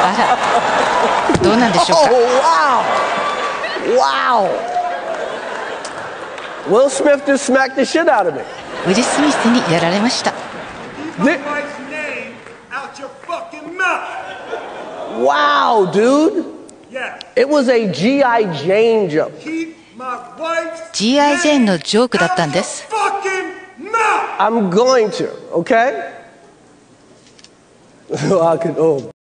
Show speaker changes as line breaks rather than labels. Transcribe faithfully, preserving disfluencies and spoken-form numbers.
あら、どうなんでしょうか。
Oh, wow. Wow. Will Smith just smacked the shit out of me.
ウィル・スミスにやられました。
Wow, dude. It was a ジーアイ Jane joke.
ジーアイ ジェーンのジョークだったんです。
I'm going to, okay? I could, oh.